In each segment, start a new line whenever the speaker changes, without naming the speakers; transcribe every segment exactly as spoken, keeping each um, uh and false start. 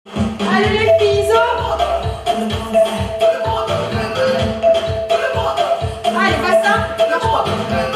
Allez les filles, Iso. Allez, passe ça. Lâche pas.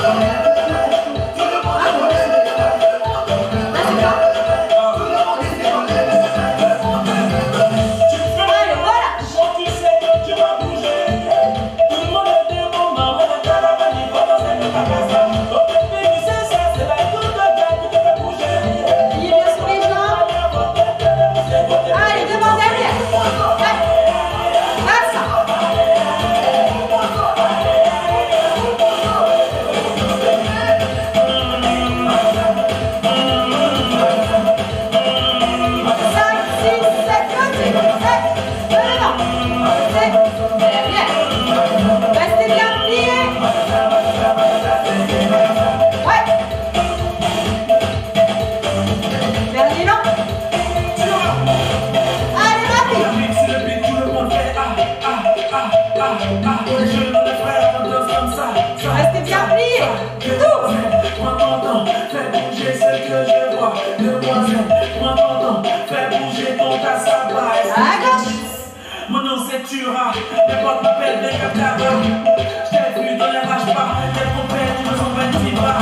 Restez bien pliés. Tout.
Prends ton temps, fais bouger ce que je vois. Demoiselle, prends ton temps, fais bouger ton tasse à baille.
À gauche.
Mon nom c'est Tura, n'importe m'appelle des Katara. Je t'ai vu dans les rages pas, tes compères, tu me sens vingt-six bras.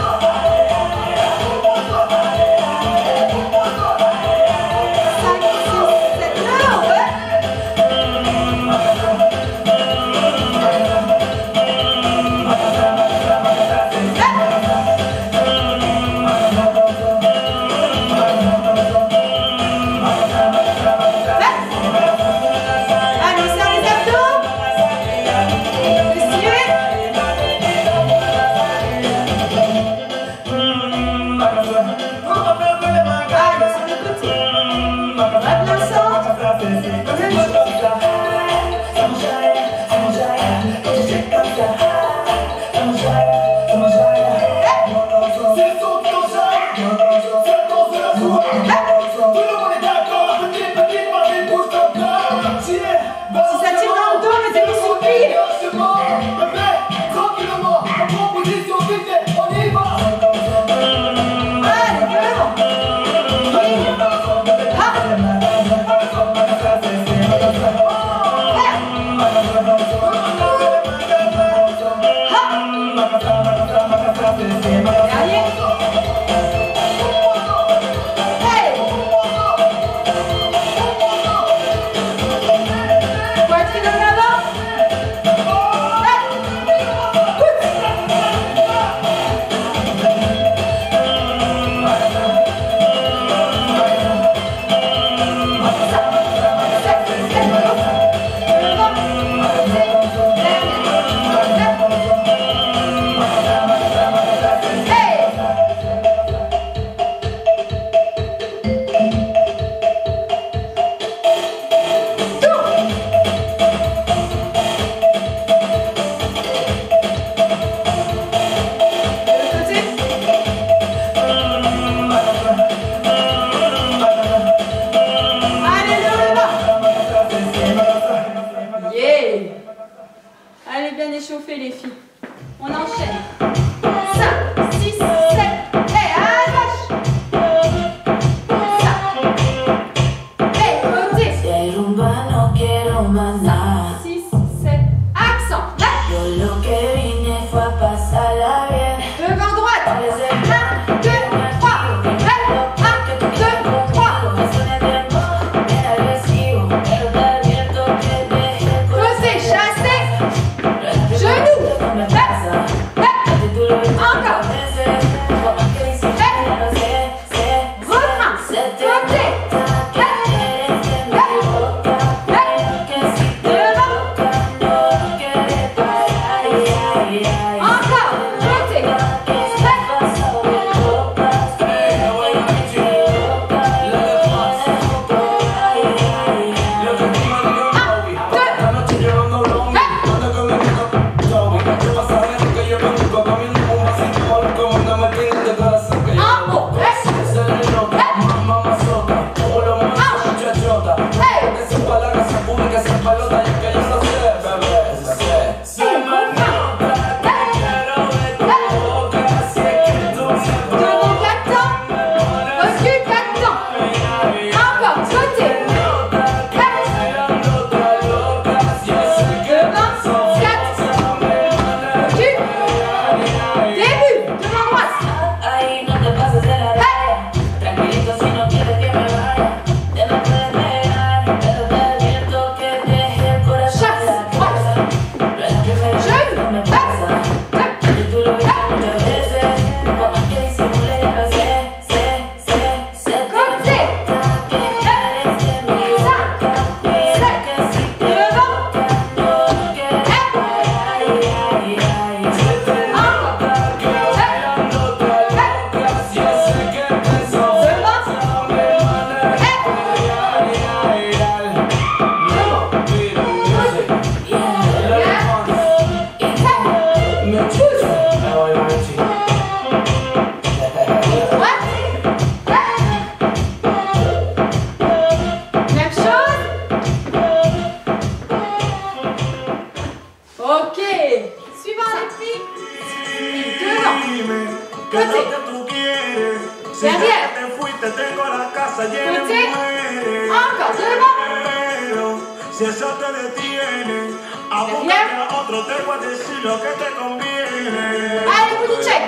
Allez bien échauffer les filles. On enchaîne. cinq, six, sept. Et à gauche. Ça. Et côté. six, sept. Accent. Là. Devant droite. un, deux, trois. un, deux, trois. Creuser, chasser. Genoux. Encore. Refrain. Côté. Devant quatre temps. Recule quatre temps. Encore. Côté. Derrière.
te fuiste, tengo la casa llena de
Côté.
mujeres.
Encore devant.
Pero si eso te detiene, a
Derrière.
buscar a otro te voy a decir lo que te conviene.
Allez, booty check.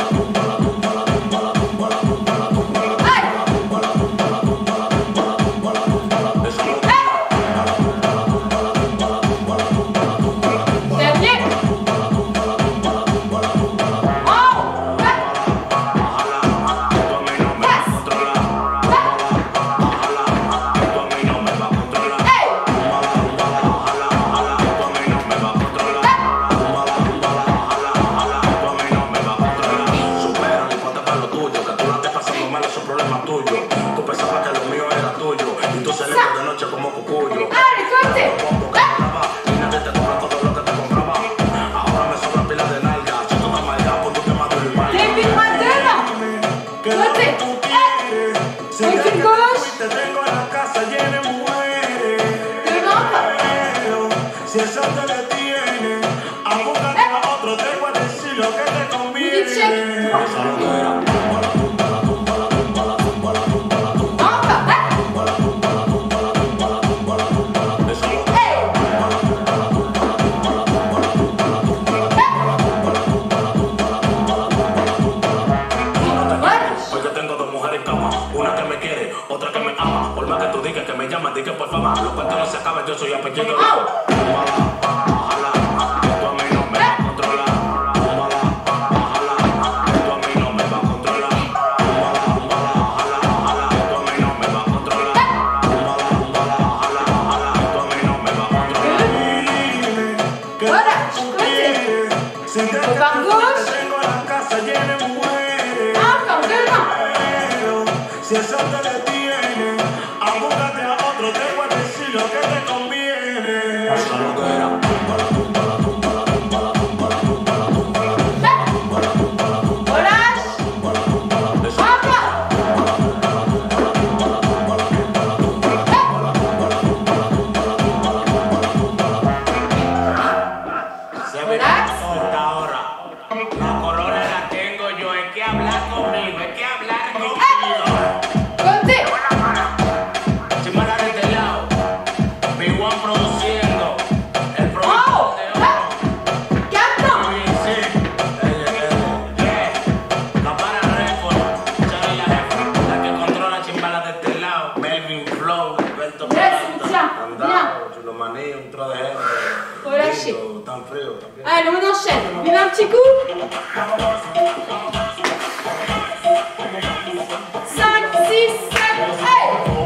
Si eso te detiene, a buscar a otro te voy a decir lo que te conviene. Eso no te era. Porque tengo dos mujeres en cama, una que me quiere, otra que me ama. Por más que tú digas que me llamas, di que por fama. Los cuentos no se acaban, yo soy apellido.
Par gauche. Encore devant.
Si eso te detiene, abúgate a otro, te voy a decir lo que te conviene. Eso no te era.
Relâchez. Allez, on enchaîne. Buvez un petit coup. cinq, six, sept, allez.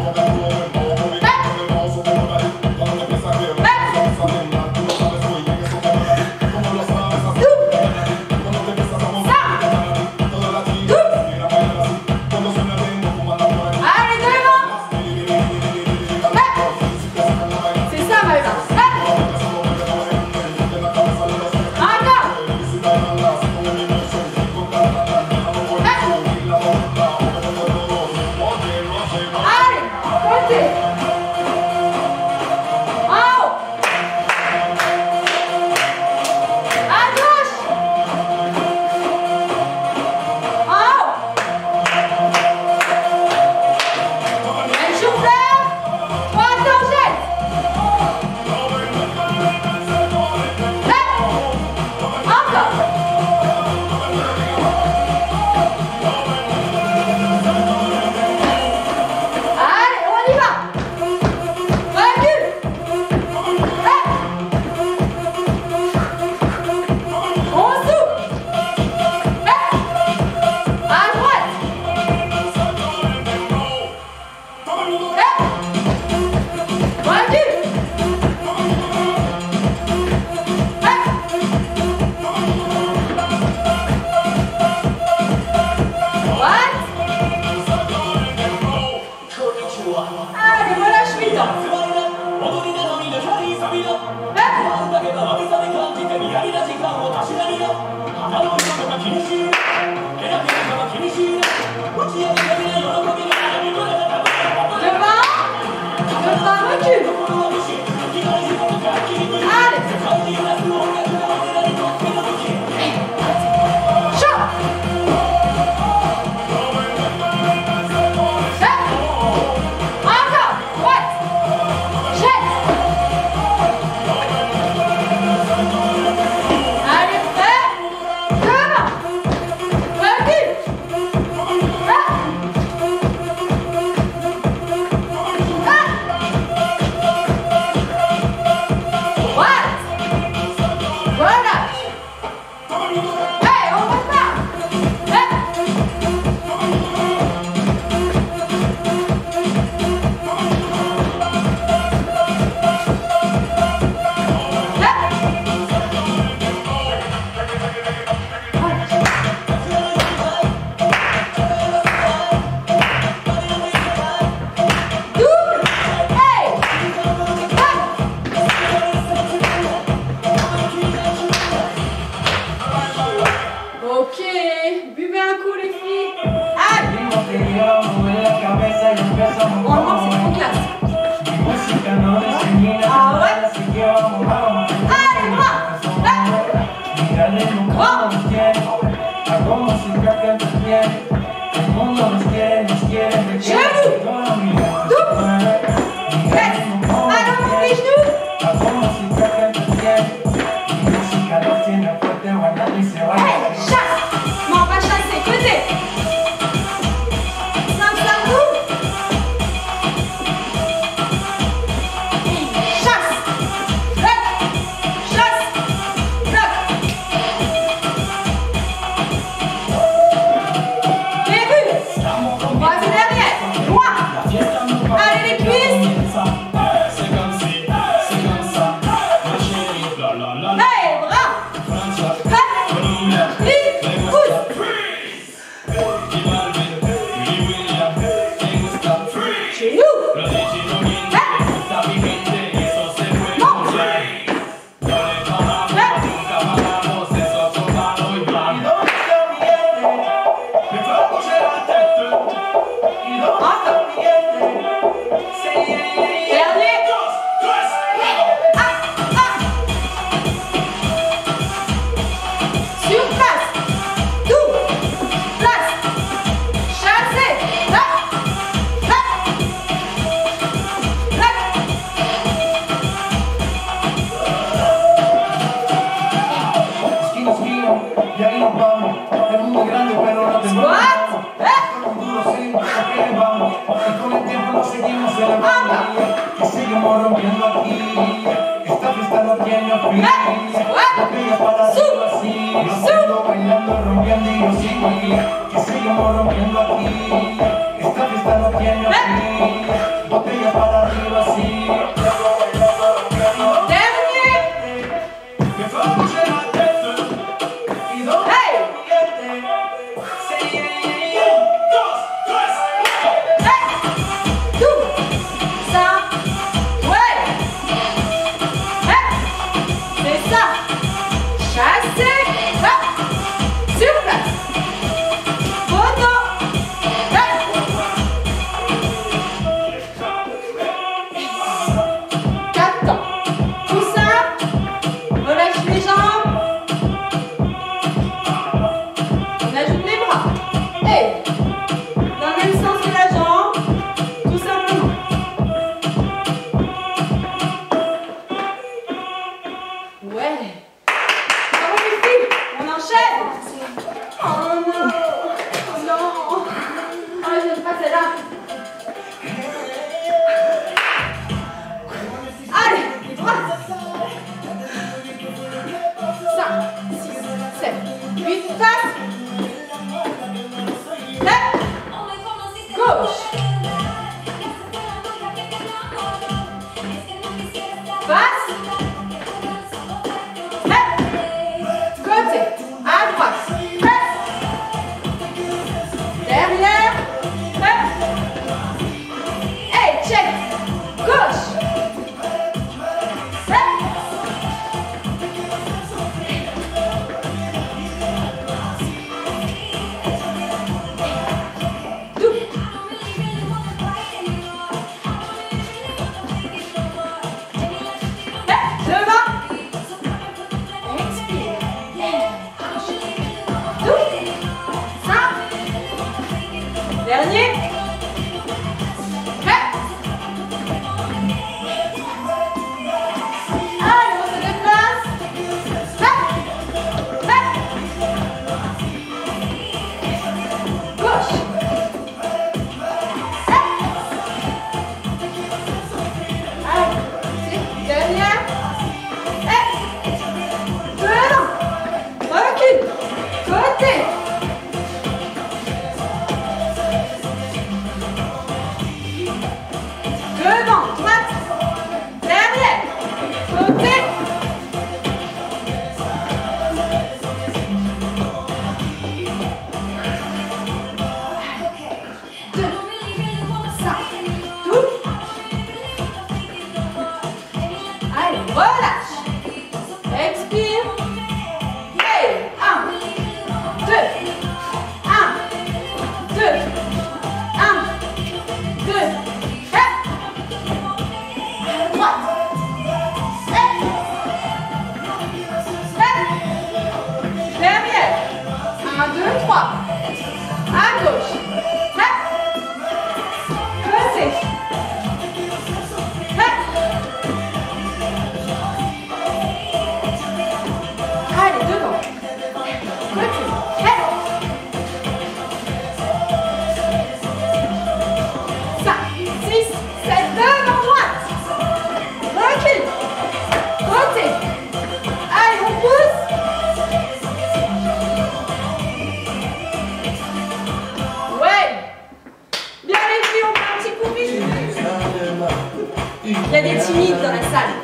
a des timides dans la salle.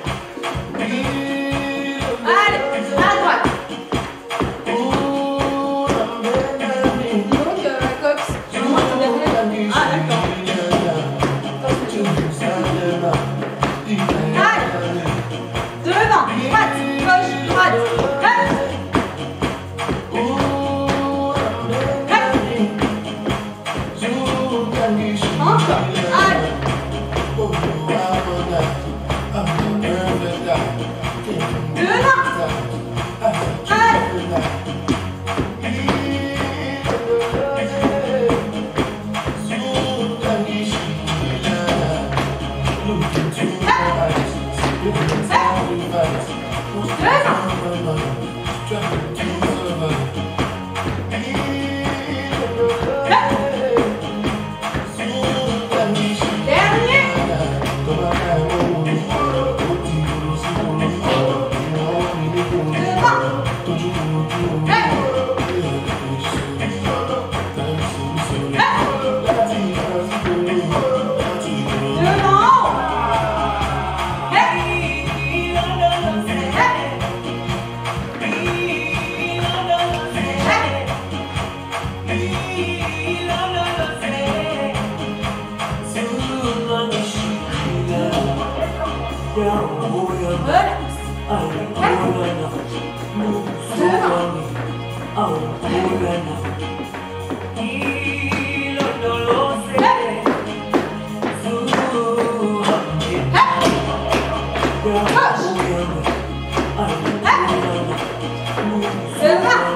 Allez, à droite. Dis donc, euh, la cox, tu vois, t'es derrière. Ah, d'accord. Allez, devant, droite, gauche, droite. Encore. Allez. Devant. Allez.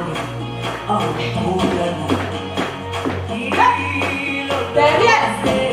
Derrière.